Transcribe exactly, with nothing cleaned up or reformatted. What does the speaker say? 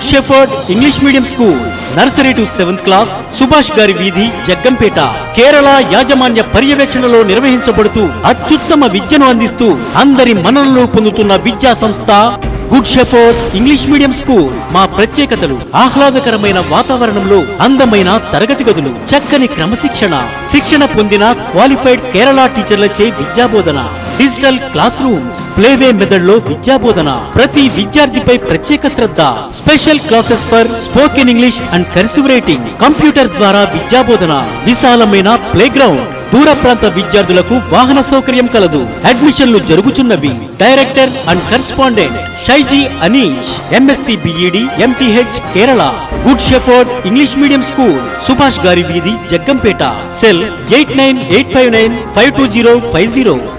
Good shepherd English medium school, nursery to seventh class, Subhash గారి వీధి, జగ్గంపేట, కేరళ యాజమాన్య పర్యవేక్షణలో నిర్వహించబడుతూ అత్యుత్తమ విద్యను అందిస్తూ అందరి మన్ననలు పొందుతున్న విద్యా సంస్థ good shepherd English medium school. మా ప్రత్యేకతలు: ఆహ్లాదకరమైన వాతావరణంలో అందమైన తరగతి గదులు, చక్కని క్రమశిక్షణ, శిక్షణ పొందిన క్వాలిఫైడ్ కేరళ టీచర్లచే విద్యాబోధన, digital class rooms, play way method లో విద్యాబోధన, ప్రతి విద్యార్థిపై ప్రత్యేక శ్రద్ధ, special classes for spoken English and cursive writing, computer ద్వారా విద్యాబోధన, విశాలమైన ప్లే గ్రౌండ్, దూర ప్రాంత విద్యార్థులకు వాహన సౌకర్యం కలదు. అడ్మిషన్లు జరుగుతున్నవి. Director and correspondent Shaiji Aneesh, MSc BEd MTh, Kerala. Good shepherd English medium school, Subhash గారి వీధి, Jaggampeta. Cell eight nine eight five nine five two zero five zero.